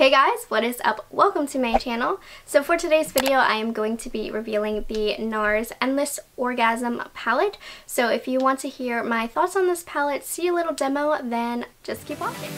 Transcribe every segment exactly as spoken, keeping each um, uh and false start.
Hey guys, what is up? Welcome to my channel. So for today's video, I am going to be revealing the NARS Endless Orgasm palette. So if you want to hear my thoughts on this palette, see a little demo, then just keep watching.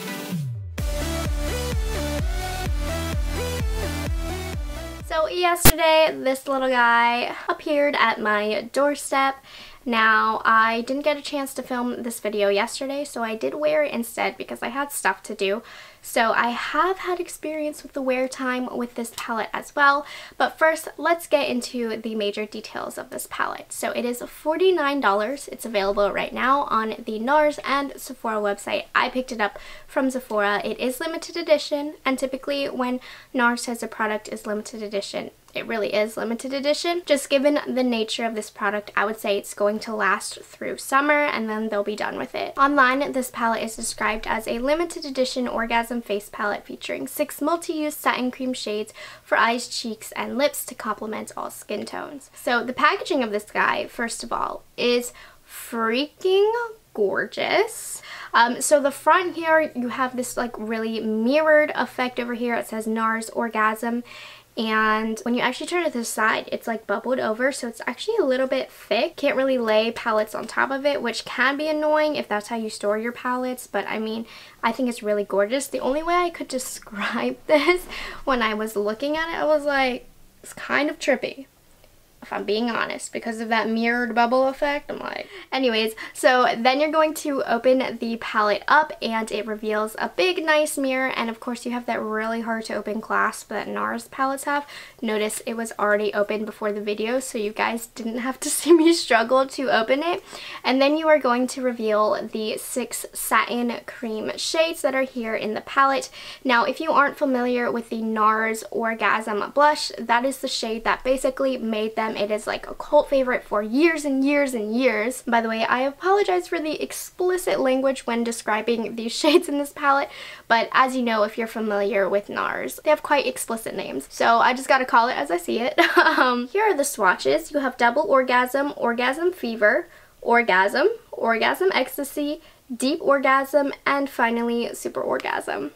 So yesterday, this little guy appeared at my doorstep. Now, I didn't get a chance to film this video yesterday, so I did wear it instead because I had stuff to do. So I have had experience with the wear time with this palette as well. But first, let's get into the major details of this palette. So it is forty-nine dollars. It's available right now on the NARS and Sephora website. I picked it up from Sephora. It is limited edition, and typically when NARS says a product is limited edition, it really is limited edition. Just given the nature of this product, I would say it's going to last through summer and then they'll be done with it. Online, this palette is described as a limited edition orgasm face palette featuring six multi-use satin cream shades for eyes, cheeks, and lips to complement all skin tones. So the packaging of this guy, first of all, is freaking gorgeous. Um, so the front here, you have this like really mirrored effect over here. It says NARS Orgasm. And when you actually turn it to the side, it's like bubbled over, so it's actually a little bit thick. Can't really lay palettes on top of it, which can be annoying if that's how you store your palettes, but I mean, I think it's really gorgeous. The only way I could describe this when I was looking at it, I was like, it's kind of trippy, if I'm being honest, because of that mirrored bubble effect. I'm like, anyways, so then you're going to open the palette up and it reveals a big nice mirror, and of course you have that really hard to open clasp that NARS palettes have. Notice it was already open before the video, so you guys didn't have to see me struggle to open it. And then you are going to reveal the six satin cream shades that are here in the palette. Now, if you aren't familiar with the NARS Orgasm blush, that is the shade that basically made them. It is like a cult favorite for years and years and years. By the way, I apologize for the explicit language when describing these shades in this palette, but as you know, if you're familiar with NARS, they have quite explicit names. So I just gotta call it as I see it. um, here are the swatches. You have Double Orgasm, Orgasm Fever, Orgasm, Orgasm Ecstasy, Deep Orgasm, and finally Super Orgasm.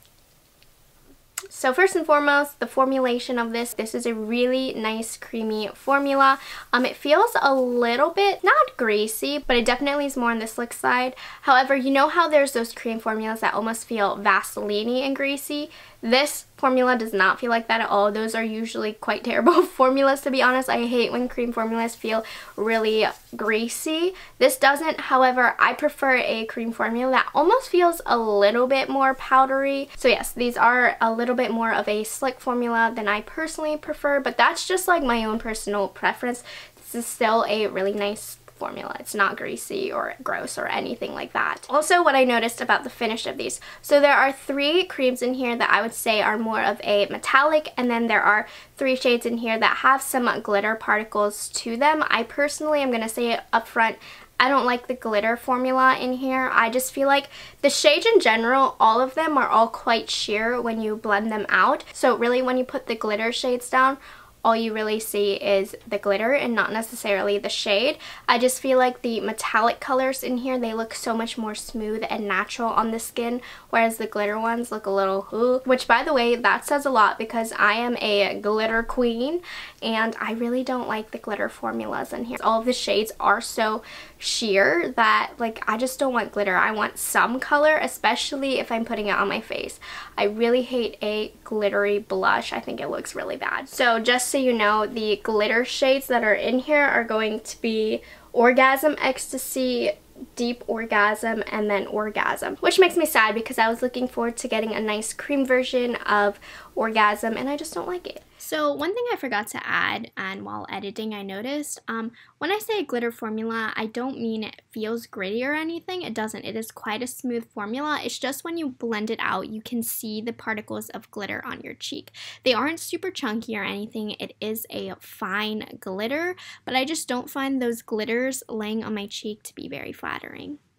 So first and foremost, the formulation of this, this is a really nice creamy formula. Um, it feels a little bit, not greasy, but it definitely is more on the slick side. However, you know how there's those cream formulas that almost feel Vaseline-y and greasy? This formula does not feel like that at all. Those are usually quite terrible formulas, to be honest. I hate when cream formulas feel really greasy. This doesn't, however, I prefer a cream formula that almost feels a little bit more powdery. So yes, these are a little bit more of a slick formula than I personally prefer, but that's just like my own personal preference. This is still a really nice formula. It's not greasy or gross or anything like that. Also, what I noticed about the finish of these, so there are three creams in here that I would say are more of a metallic, and then there are three shades in here that have some glitter particles to them. I personally am going to say it up front, I don't like the glitter formula in here. I just feel like the shades in general, all of them are all quite sheer when you blend them out. So really when you put the glitter shades down, all you really see is the glitter and not necessarily the shade. I just feel like the metallic colors in here, they look so much more smooth and natural on the skin, whereas the glitter ones look a little ooh, which by the way, that says a lot because I am a glitter queen and I really don't like the glitter formulas in here. All of the shades are so sheer that like I just don't want glitter. I want some color, especially if I'm putting it on my face. I really hate a glittery blush. I think it looks really bad. So just so you know, the glitter shades that are in here are going to be Orgasm Ecstasy, Deep Orgasm, and then Orgasm, which makes me sad because I was looking forward to getting a nice cream version of Orgasm and I just don't like it. So one thing I forgot to add, and while editing I noticed, um, when I say glitter formula, I don't mean it feels gritty or anything. It doesn't. It is quite a smooth formula. It's just when you blend it out, you can see the particles of glitter on your cheek. They aren't super chunky or anything. It is a fine glitter, but I just don't find those glitters laying on my cheek to be very flattering.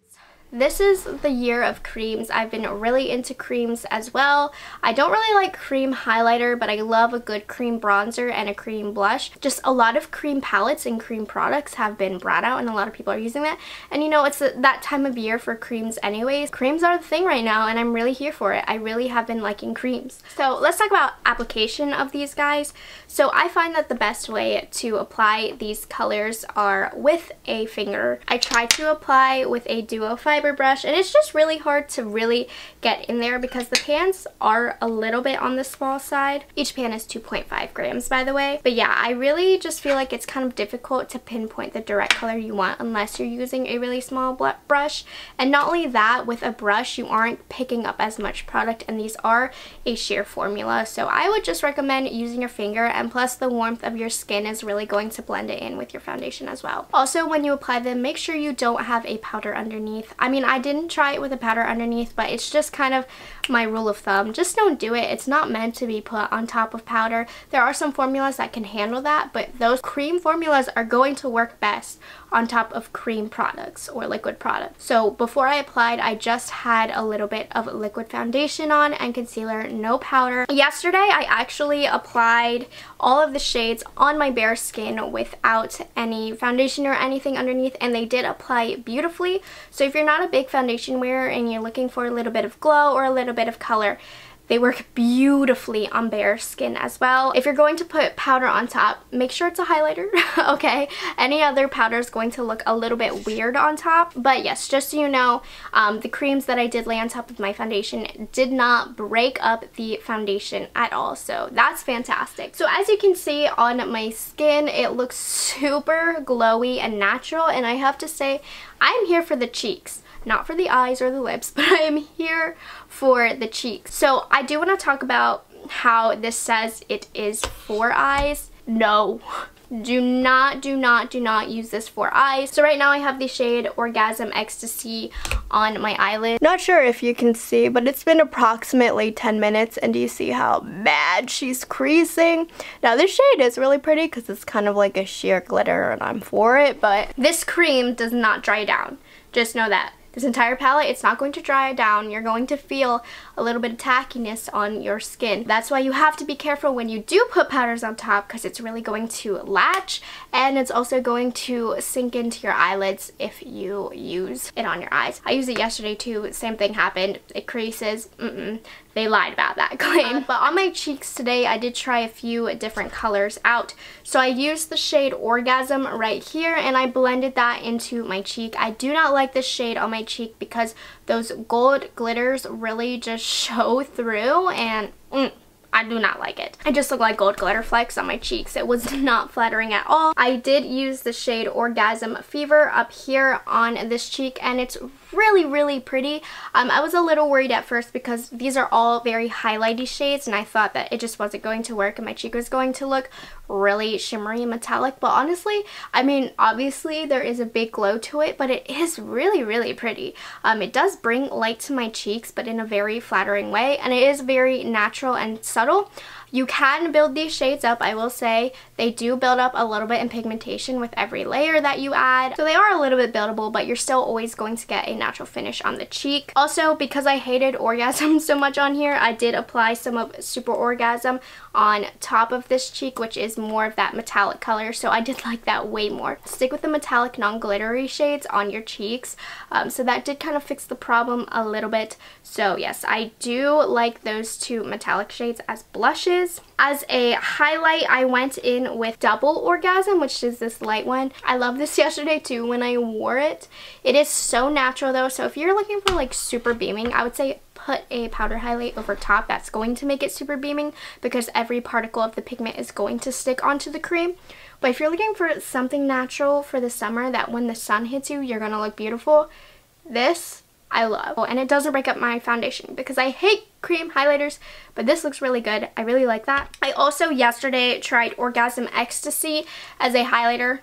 This is the year of creams. I've been really into creams as well. I don't really like cream highlighter, but I love a good cream bronzer and a cream blush. Just a lot of cream palettes and cream products have been brought out and a lot of people are using that. And you know, it's that time of year for creams anyways. Creams are the thing right now and I'm really here for it. I really have been liking creams. So let's talk about application of these guys. So I find that the best way to apply these colors are with a finger. I try to apply with a duo fiber brush and it's just really hard to really get in there because the pans are a little bit on the small side. Each pan is two point five grams, by the way. But yeah, I really just feel like it's kind of difficult to pinpoint the direct color you want unless you're using a really small brush. And not only that, with a brush you aren't picking up as much product, and these are a sheer formula, so I would just recommend using your finger, and plus the warmth of your skin is really going to blend it in with your foundation as well. Also, when you apply them, make sure you don't have a powder underneath. I mean, I didn't try it with a powder underneath, but it's just kind of my rule of thumb. Just don't do it. It's not meant to be put on top of powder. There are some formulas that can handle that, but those cream formulas are going to work best on top of cream products or liquid products. So before I applied, I just had a little bit of liquid foundation on and concealer, no powder. Yesterday, I actually applied all of the shades on my bare skin without any foundation or anything underneath, and they did apply beautifully. So if you're not a big foundation wearer and you're looking for a little bit of glow or a little bit of color, they work beautifully on bare skin as well. If you're going to put powder on top, make sure it's a highlighter, okay? Any other powder is going to look a little bit weird on top. But yes, just so you know, um, the creams that I did lay on top of my foundation did not break up the foundation at all. So that's fantastic. So as you can see on my skin, it looks super glowy and natural. And I have to say, I'm here for the cheeks. Not for the eyes or the lips, but I am here for the cheeks. So I do want to talk about how this says it is for eyes. No. Do not, do not, do not use this for eyes. So right now I have the shade Orgasm Ecstasy on my eyelid. Not sure if you can see, but it's been approximately ten minutes, and do you see how bad she's creasing? Now this shade is really pretty because it's kind of like a sheer glitter and I'm for it, but this cream does not dry down. Just know that. This entire palette, it's not going to dry down. You're going to feel a little bit of tackiness on your skin. That's why you have to be careful when you do put powders on top, because it's really going to latch, and it's also going to sink into your eyelids if you use it on your eyes. I used it yesterday too. Same thing happened. It creases. Mm-mm. They lied about that claim. Uh, but on my cheeks today, I did try a few different colors out. So I used the shade Orgasm right here, and I blended that into my cheek. I do not like this shade on my cheek because those gold glitters really just show through, and mm, I do not like it. I just look like gold glitter flecks on my cheeks. It was not flattering at all. I did use the shade Orgasm Fever up here on this cheek, and it's really, really pretty. Um, I was a little worried at first because these are all very highlighty shades, and I thought that it just wasn't going to work and my cheek was going to look really shimmery and metallic. But honestly, I mean, obviously there is a big glow to it, but it is really, really pretty. Um, it does bring light to my cheeks, but in a very flattering way, and it is very natural and subtle. You can build these shades up, I will say. They do build up a little bit in pigmentation with every layer that you add. So they are a little bit buildable, but you're still always going to get a natural finish on the cheek. Also, because I hated Orgasm so much on here, I did apply some of Super Orgasm on top of this cheek, which is more of that metallic color. So I did like that way more. Stick with the metallic non-glittery shades on your cheeks. Um, so that did kind of fix the problem a little bit. So yes, I do like those two metallic shades as blushes. As a highlight, I went in with Double Orgasm, which is this light one. I love this yesterday too when I wore it. It is so natural though, so if you're looking for like super beaming, I would say put a powder highlight over top. That's going to make it super beaming because every particle of the pigment is going to stick onto the cream. But if you're looking for something natural for the summer that when the sun hits you, you're going to look beautiful, this I love. Oh, and it doesn't break up my foundation because I hate cream highlighters, but this looks really good. I really like that. I also yesterday tried Orgasm Ecstasy as a highlighter.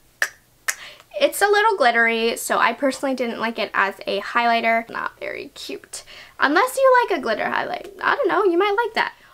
It's a little glittery, so I personally didn't like it as a highlighter. Not very cute. Unless you like a glitter highlight. I don't know, you might like that.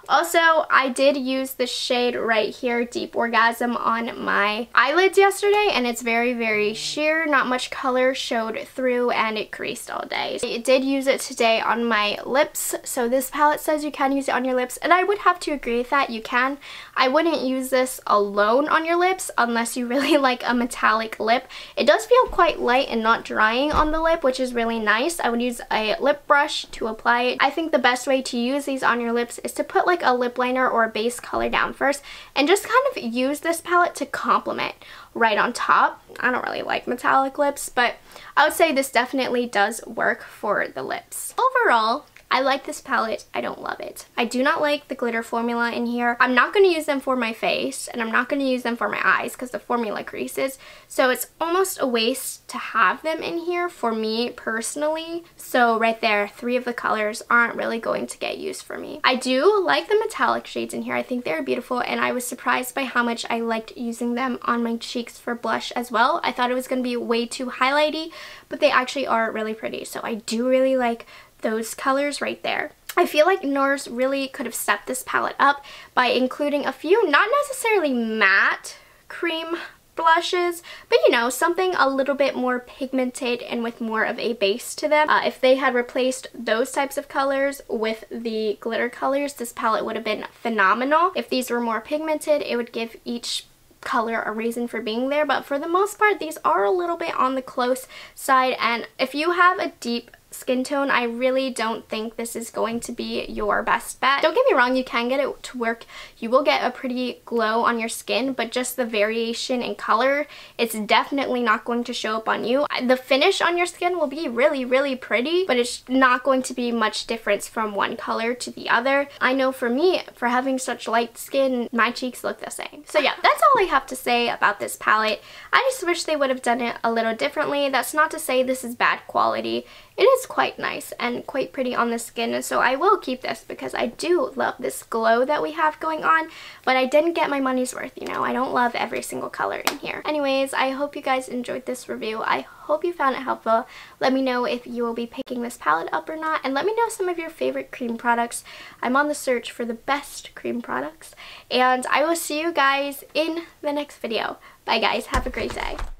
Also, I did use the shade right here, Deep Orgasm, on my eyelids yesterday, and it's very, very sheer. Not much color showed through, and it creased all day. I did use it today on my lips, so this palette says you can use it on your lips, and I would have to agree with that. You can. I wouldn't use this alone on your lips unless you really like a metallic lip. It does feel quite light and not drying on the lip, which is really nice. I would use a lip brush to apply it. I think the best way to use these on your lips is to put like a lip liner or a base color down first and just kind of use this palette to complement right on top. I don't really like metallic lips, but I would say this definitely does work for the lips. Overall, I like this palette. I don't love it. I do not like the glitter formula in here. I'm not going to use them for my face, and I'm not going to use them for my eyes because the formula creases. So it's almost a waste to have them in here for me personally. So right there, three of the colors aren't really going to get used for me. I do like the metallic shades in here. I think they're beautiful, and I was surprised by how much I liked using them on my cheeks for blush as well. I thought it was going to be way too highlighty, but they actually are really pretty. So I do really like those colors right there. I feel like NARS really could have stepped this palette up by including a few, not necessarily matte cream blushes, but you know, something a little bit more pigmented and with more of a base to them. Uh, if they had replaced those types of colors with the glitter colors, this palette would have been phenomenal. If these were more pigmented, it would give each color a reason for being there, but for the most part, these are a little bit on the close side, and if you have a deep skin tone, I really don't think this is going to be your best bet. Don't get me wrong, you can get it to work. You will get a pretty glow on your skin, but just the variation in color, it's definitely not going to show up on you. The finish on your skin will be really, really pretty, but it's not going to be much difference from one color to the other. I know for me, for having such light skin, my cheeks look the same. So yeah, that's all I have to say about this palette. I just wish they would have done it a little differently. That's not to say this is bad quality. It is quite nice and quite pretty on the skin, and so I will keep this because I do love this glow that we have going on, but I didn't get my money's worth, you know. I don't love every single color in here. Anyways, I hope you guys enjoyed this review. I hope you found it helpful. Let me know if you will be picking this palette up or not, and let me know some of your favorite cream products. I'm on the search for the best cream products, and I will see you guys in the next video. Bye guys, have a great day.